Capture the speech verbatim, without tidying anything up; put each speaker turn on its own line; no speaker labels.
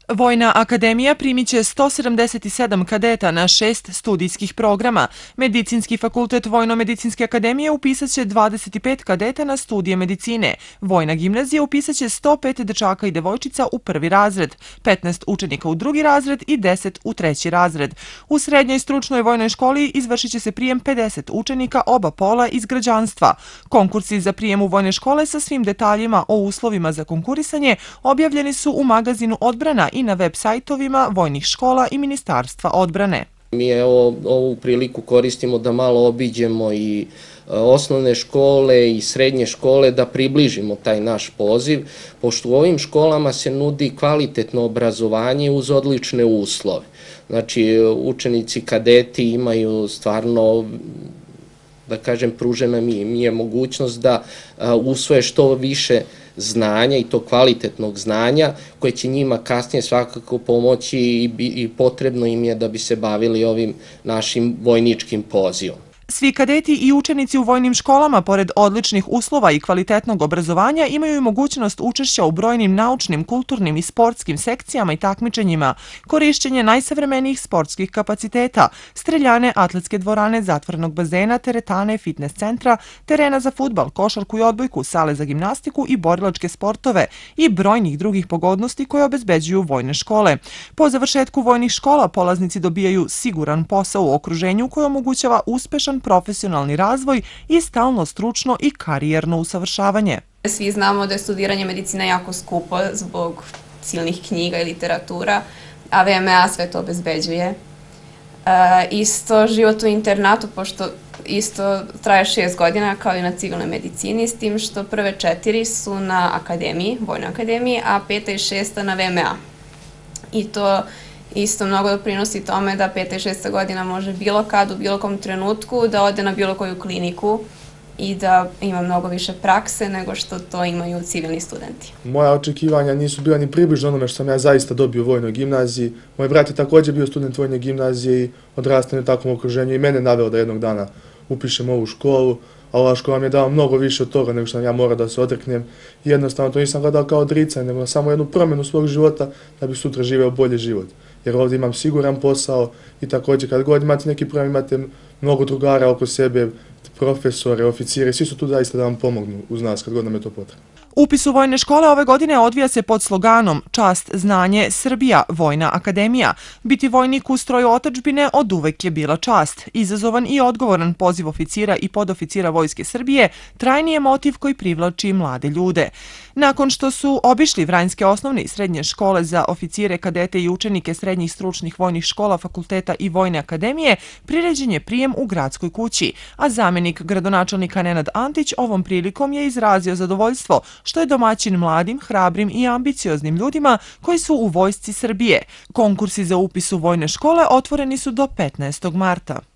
Vojna akademija primiće sto sedamdeset sedam kadeta na šest studijskih programa. Medicinski fakultet Vojno-medicinske akademije upisat će dvadeset pet kadeta na studije medicine. Vojna gimnazija upisat će sto pet dečaka i devojčica u prvi razred, petnaest učenika u drugi razred i deset u treći razred. U srednjoj stručnoj vojnoj školi izvršit će se prijem pedeset učenika oba pola iz građanstva. Konkursi za prijem u vojne škole sa svim detaljima o uslovima za konkurisanje objavljeni su u magazinu Odbrana i na web sajtovima vojnih škola i Ministarstva odbrane.
Mi evo, ovu priliku koristimo da malo obiđemo i osnovne škole i srednje škole, da približimo taj naš poziv, pošto u ovim školama se nudi kvalitetno obrazovanje uz odlične uslove. Znači, učenici kadeti imaju stvarno, da kažem, pružena mi je mogućnost da usvoje što više znanja i to kvalitetnog znanja koje će njima kasnije svakako pomoći i potrebno im je da bi se bavili ovim našim vojničkim pozivom.
Svi kadeti i učenici u vojnim školama, pored odličnih uslova i kvalitetnog obrazovanja, imaju i mogućnost učešća u brojnim naučnim, kulturnim i sportskim sekcijama i takmičenjima, korišćenje najsavremenijih sportskih kapaciteta, streljane, atletske dvorane, zatvorenog bazena, teretane, fitness centra, terena za fudbal, košarku i odbojku, sale za gimnastiku i borilačke sportove i brojnih drugih pogodnosti koje obezbeđuju vojne škole. Po završetku vojnih škola polaznici dobijaju siguran posao u okruženju koje omogućava uspešan profesionalni razvoj i stalno stručno i karijerno usavršavanje.
Svi znamo da je studiranje medicine jako skupo zbog silnih knjiga i literatura, a V M A sve to obezbeđuje. Isto život u internatu, pošto isto traje šest godina kao i na civilnoj medicini, s tim što prve četiri su na akademiji, Vojnoj akademiji, a peta i šesta na V M A. I to isto mnogo doprinosi tome da peta i šesta godina može bilo kad, u bilo kom trenutku, da ode na bilo koju kliniku i da ima mnogo više prakse nego što to imaju civilni studenti.
Moja očekivanja nisu bila ni približno onome što sam ja zaista dobio u vojnoj gimnaziji. Moj brat je također bio student vojne gimnazije i odrastao u takvom okruženju i mene naveo da jednog dana upišem ovu školu, a ova škola mi je dala mnogo više od toga nego što sam ja morao da se odreknem. Jednostavno to nisam gledao kao odricanje, nego samo jednu promjenu svog života da bih sutra živeo bolji život. Jer ovdje imam siguran posao i također kad god imate neki problem, imate mnogo drugara oko sebe, profesore, oficire, svi su tu zaista da vam pomognu uz nas kad god nam je to potrebno.
Upis u vojne škole ove godine odvija se pod sloganom Čast, znanje, Srbija, Vojna akademija. Biti vojnik u stroju otadžbine od uvek je bila čast. Izazovan i odgovoran poziv oficira i podoficira Vojske Srbije trajni je motiv koji privlači mlade ljude. Nakon što su obišli Vranjske osnovne i srednje škole za oficire, kadete i učenike srednjih stručnih vojnih škola, fakulteta i Vojne akademije, priređen je prijem u gradskoj kući, a zamenik gradonačelnika Nenad Antić ovom prilikom je izrazio zadovoljstvo što je domaćin mladim, hrabrim i ambicioznim ljudima koji su u Vojsci Srbije. Konkursi za upis u vojne škole otvoreni su do petnaestog marta.